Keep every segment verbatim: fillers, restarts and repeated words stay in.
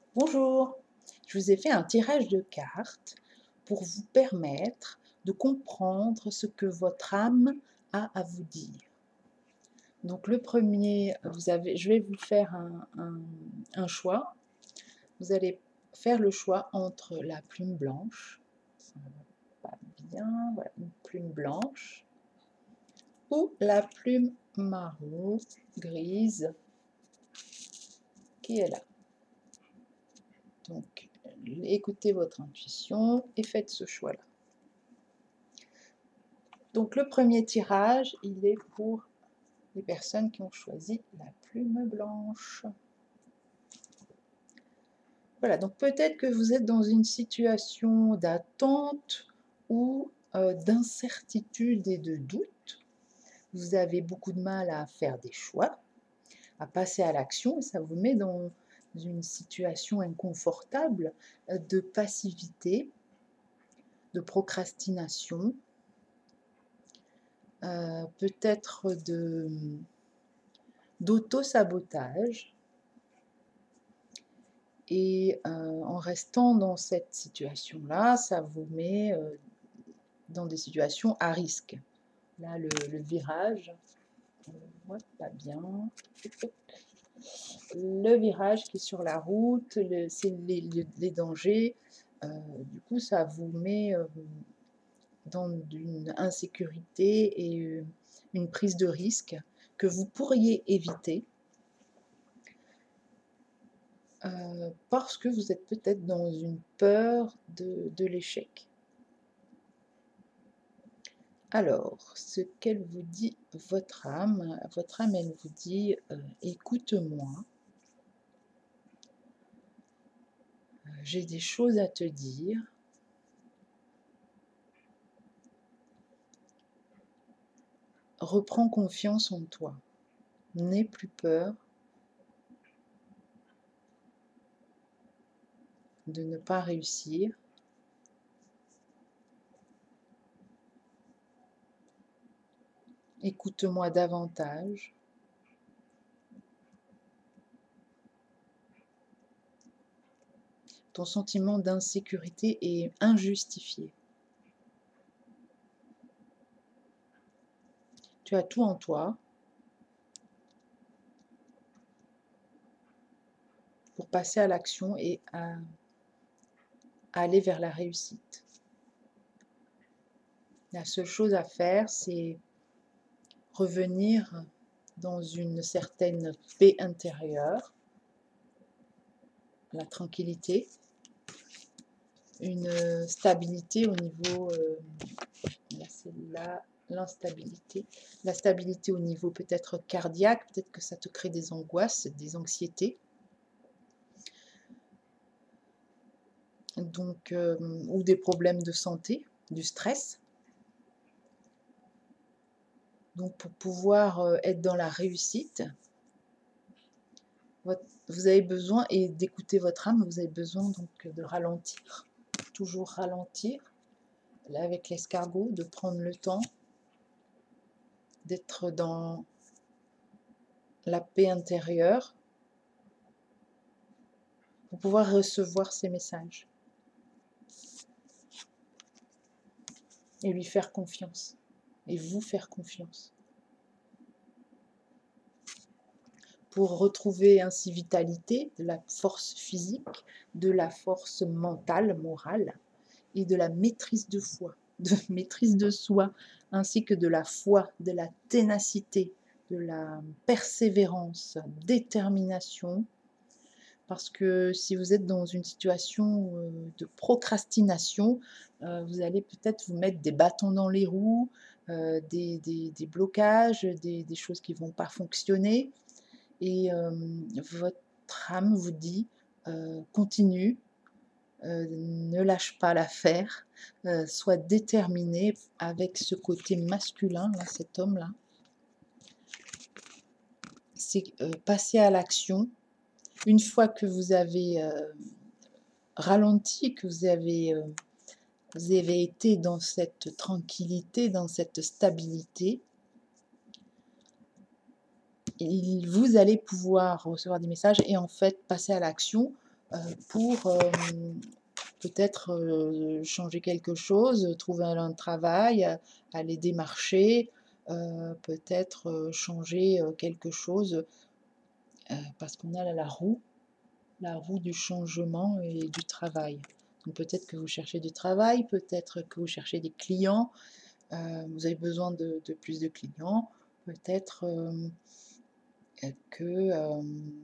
Bonjour, je vous ai fait un tirage de cartes pour vous permettre de comprendre ce que votre âme a à vous dire. Donc le premier, vous avez, je vais vous faire un, un- un choix. Vous allez faire le choix entre la plume blanche, ça va pas bien, voilà, une plume blanche, ou la plume marron, grise, qui est là. Donc écoutez votre intuition et faites ce choix-là. Donc le premier tirage, il est pour les personnes qui ont choisi la plume blanche. Voilà, donc peut-être que vous êtes dans une situation d'attente ou euh, d'incertitude et de doute. Vous avez beaucoup de mal à faire des choix, à passer à l'action, et ça vous met dans une situation inconfortable de passivité, de procrastination, euh, peut-être de d'auto-sabotage. Et euh, en restant dans cette situation-là, ça vous met euh, dans des situations à risque. Là, le, le virage, euh, ouais, pas bien. Le virage qui est sur la route, le, c'est les, les, les dangers. Euh, du coup, ça vous met euh, dans une insécurité et euh, une prise de risque que vous pourriez éviter. Euh, parce que vous êtes peut-être dans une peur de, de l'échec. Alors, ce qu'elle vous dit, votre âme, votre âme, elle vous dit, euh, écoute-moi, euh, j'ai des choses à te dire. Reprends confiance en toi. N'aie plus peur de ne pas réussir. Écoute-moi davantage. Ton sentiment d'insécurité est injustifié. Tu as tout en toi pour passer à l'action et à, à aller vers la réussite. La seule chose à faire, c'est revenir dans une certaine paix intérieure, la tranquillité, une stabilité au niveau, euh, là c'est là, l'instabilité, la stabilité au niveau peut-être cardiaque, peut-être que ça te crée des angoisses, des anxiétés, donc, euh, ou des problèmes de santé, du stress. Donc pour pouvoir euh, être dans la réussite, votre, vous avez besoin, et d'écouter votre âme, vous avez besoin donc de ralentir, toujours ralentir, là avec l'escargot, de prendre le temps d'être dans la paix intérieure pour pouvoir recevoir ces messages et lui faire confiance et vous faire confiance pour retrouver ainsi vitalité, de la force physique, de la force mentale, morale et de la maîtrise de foi, de maîtrise de soi, ainsi que de la foi, de la ténacité, de la persévérance, détermination. Parce que si vous êtes dans une situation de procrastination, euh, vous allez peut-être vous mettre des bâtons dans les roues, euh, des, des, des, blocages, des, des choses qui ne vont pas fonctionner. Et euh, votre âme vous dit, euh, continue, euh, ne lâche pas l'affaire, euh, sois déterminé avec ce côté masculin, là, cet homme-là. C'est euh, passer à l'action. Une fois que vous avez euh, ralenti, que vous avez, euh, vous avez été dans cette tranquillité, dans cette stabilité, et vous allez pouvoir recevoir des messages et en fait passer à l'action euh, pour euh, peut-être euh, changer quelque chose, trouver un travail, aller démarcher, euh, peut-être euh, changer euh, quelque chose, euh, parce qu'on a là la roue, la roue du changement et du travail. Donc peut-être que vous cherchez du travail, peut-être que vous cherchez des clients, euh, vous avez besoin de, de plus de clients, peut-être euh, que euh,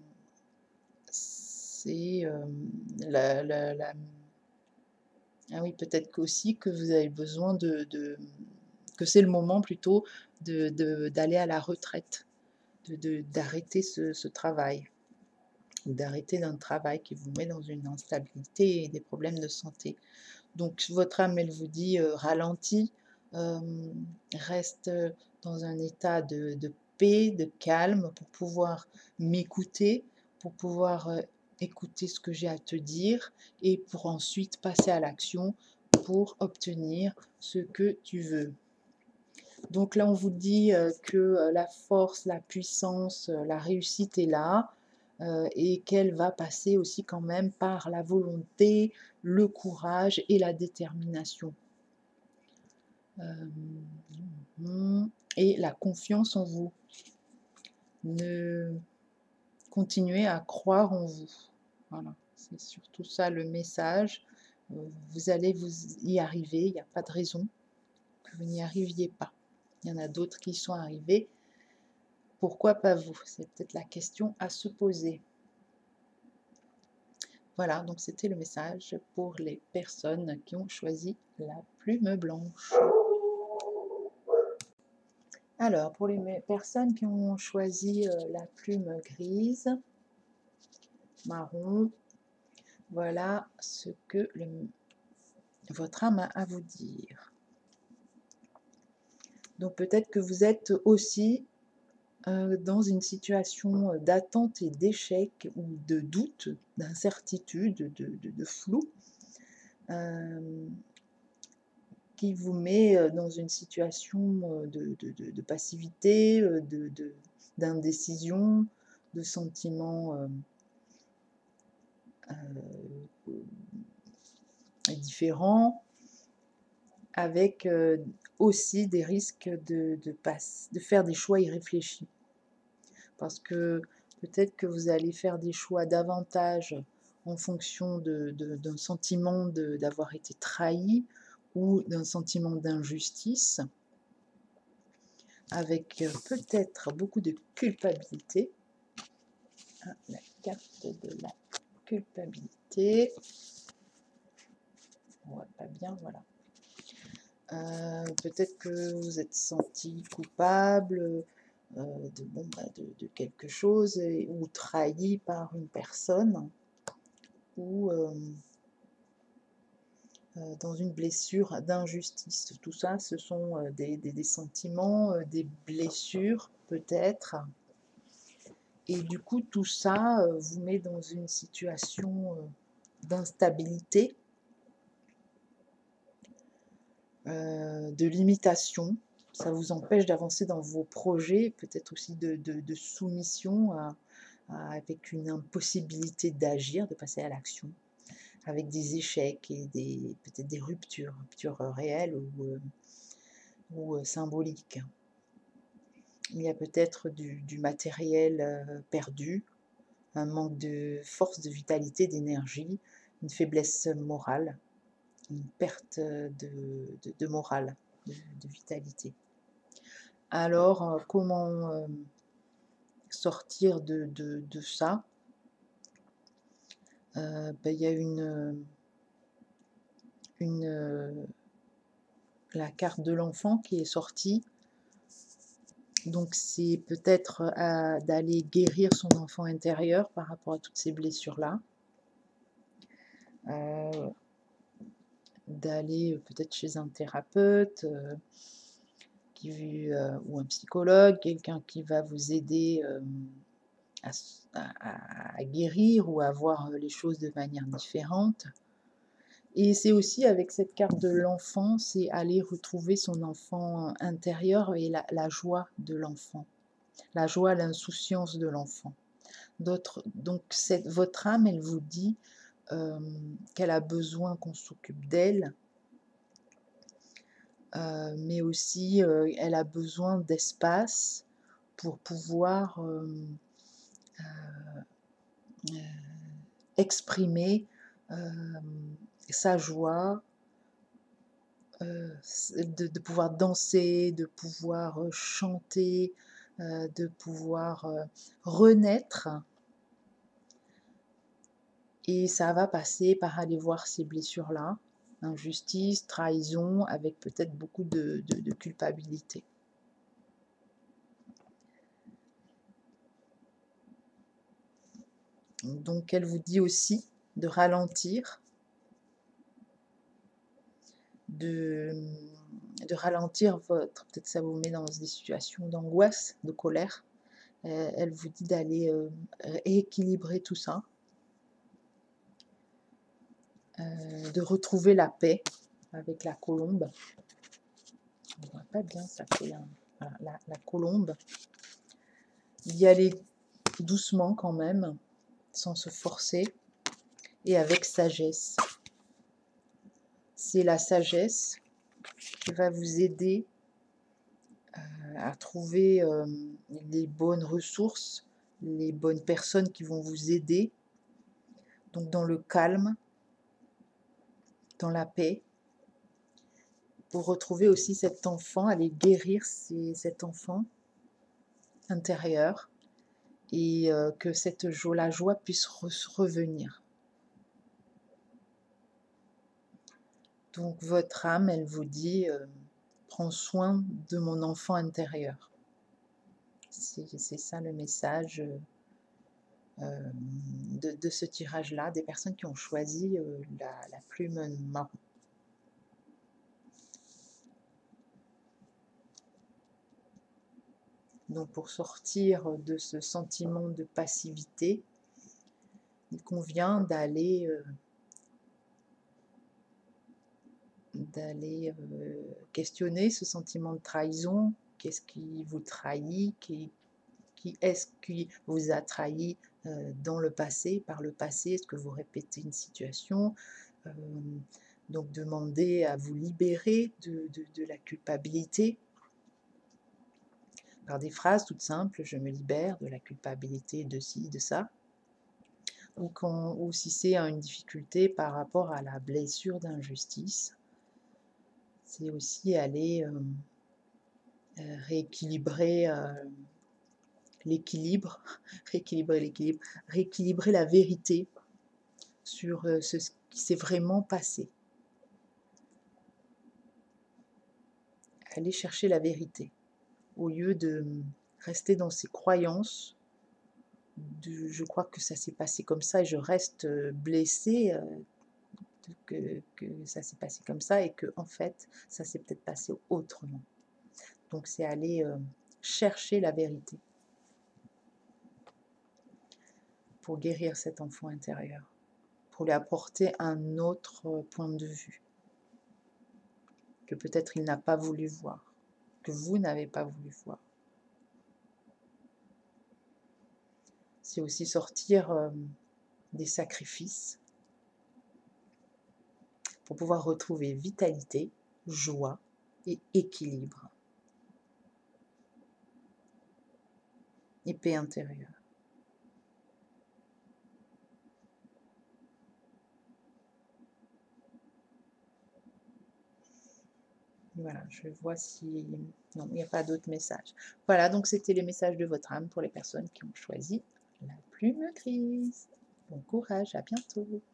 c'est euh, la, la, la Ah oui, peut-être qu'aussi que vous avez besoin de, de- que c'est le moment plutôt de, de- d'aller à la retraite, de, de- d'arrêter ce, ce travail, ou d'arrêter d'un travail qui vous met dans une instabilité et des problèmes de santé. Donc votre âme, elle vous dit euh, ralentis, euh, reste dans un état de, de paix, de calme pour pouvoir m'écouter, pour pouvoir euh, écouter ce que j'ai à te dire et pour ensuite passer à l'action pour obtenir ce que tu veux. Donc là, on vous dit euh, que euh, la force, la puissance, euh, la réussite est là euh, et qu'elle va passer aussi quand même par la volonté, le courage et la détermination. Euh, et la confiance en vous. Ne continuez à croire en vous. Voilà, c'est surtout ça le message. Euh, Vous allez vous y arriver, il n'y a pas de raison que vous n'y arriviez pas. Il y en a d'autres qui sont arrivés. Pourquoi pas vous? C'est peut-être la question à se poser. Voilà, donc c'était le message pour les personnes qui ont choisi la plume blanche. Alors, pour les personnes qui ont choisi euh, la plume grise, marron, voilà ce que le, votre âme a à vous dire. Donc peut-être que vous êtes aussi euh, dans une situation d'attente et d'échec ou de doute, d'incertitude, de, de, de flou, euh, qui vous met dans une situation de, de, de, de passivité, de, de, d'indécision, de sentiment euh, euh, différents, avec euh, aussi des risques de, de, passe, de faire des choix irréfléchis. Parce que peut-être que vous allez faire des choix davantage en fonction de, de, d'un sentiment de, d'avoir été trahi ou d'un sentiment d'injustice, avec euh, peut-être beaucoup de culpabilité. Ah, la carte de la culpabilité. On voit pas bien, voilà. Euh, peut-être que vous êtes senti coupable euh, de, bon, bah, de, de quelque chose et, ou trahi par une personne ou euh, euh, dans une blessure d'injustice. Tout ça, ce sont euh, des, des, des sentiments, euh, des blessures peut-être. Et du coup, tout ça euh, vous met dans une situation euh, d'instabilité, euh, de limitation. Ça vous empêche d'avancer dans vos projets, peut-être aussi de, de, de soumission à, à, avec une impossibilité d'agir, de passer à l'action, avec des échecs et des, peut-être des ruptures, ruptures réelles ou, euh, ou euh, symboliques. Il y a peut-être du, du matériel euh, perdu, un manque de force, de vitalité, d'énergie, une faiblesse morale, une perte de, de, de morale, de, de vitalité. Alors, euh, comment euh, sortir de, de, de ça? euh, ben, y a une, une, euh, la carte de l'enfant qui est sortie. Donc, c'est peut-être euh, d'aller guérir son enfant intérieur par rapport à toutes ces blessures-là. Euh, d'aller peut-être chez un thérapeute euh, qui, euh, ou un psychologue, quelqu'un qui va vous aider euh, à, à, à guérir ou à voir les choses de manière différente. Et c'est aussi avec cette carte de l'enfant, c'est aller retrouver son enfant intérieur et la, la joie de l'enfant, la joie, l'insouciance de l'enfant. D'autres, donc cette, votre âme, elle vous dit euh, qu'elle a besoin qu'on s'occupe d'elle, euh, mais aussi euh, elle a besoin d'espace pour pouvoir euh, euh, exprimer euh, sa joie, euh, de, de pouvoir danser, de pouvoir euh, chanter, euh, de pouvoir euh, renaître. Et ça va passer par aller voir ces blessures-là, injustice, trahison, avec peut-être beaucoup de, de, de culpabilité. Donc elle vous dit aussi de ralentir, de, de ralentir votre... Peut-être ça vous met dans des situations d'angoisse, de colère. Euh, elle vous dit d'aller euh, équilibrer tout ça, euh, de retrouver la paix avec la colombe. On ne voit pas bien ça, voilà, la, la colombe. D'y aller doucement quand même, sans se forcer, et avec sagesse. C'est la sagesse qui va vous aider euh, à trouver euh, les bonnes ressources, les bonnes personnes qui vont vous aider. Donc dans le calme, dans la paix, pour retrouver aussi cet enfant, aller guérir ces, cet enfant intérieur, et euh, que cette joie, la joie puisse re revenir. Donc votre âme, elle vous dit, euh, prends soin de mon enfant intérieur. C'est ça le message euh, de, de ce tirage-là, des personnes qui ont choisi euh, la, la plume marron. Donc pour sortir de ce sentiment de passivité, il convient d'aller euh, d'aller euh, questionner ce sentiment de trahison. Qu'est-ce qui vous trahit? Qui, qui est-ce qui vous a trahi euh, dans le passé, par le passé? Est-ce que vous répétez une situation? euh, Donc demandez à vous libérer de, de, de la culpabilité par des phrases toutes simples. Je me libère de la culpabilité de ci, de ça. Ou, quand, ou si c'est une difficulté par rapport à la blessure d'injustice, c'est aussi aller euh, euh, rééquilibrer euh, l'équilibre, rééquilibrer l'équilibre, rééquilibrer la vérité sur euh, ce qui s'est vraiment passé. Aller chercher la vérité, au lieu de rester dans ses croyances, de, je crois que ça s'est passé comme ça et je reste blessée, euh, que, que ça s'est passé comme ça et que en fait, ça s'est peut-être passé autrement. Donc c'est aller euh, chercher la vérité pour guérir cet enfant intérieur, pour lui apporter un autre point de vue que peut-être il n'a pas voulu voir, que vous n'avez pas voulu voir. C'est aussi sortir euh, des sacrifices pour pouvoir retrouver vitalité, joie et équilibre et paix intérieure. Voilà, je vois si... Non, il n'y a pas d'autres messages. Voilà, donc c'était les messages de votre âme pour les personnes qui ont choisi la plume grise. Bon courage, à bientôt.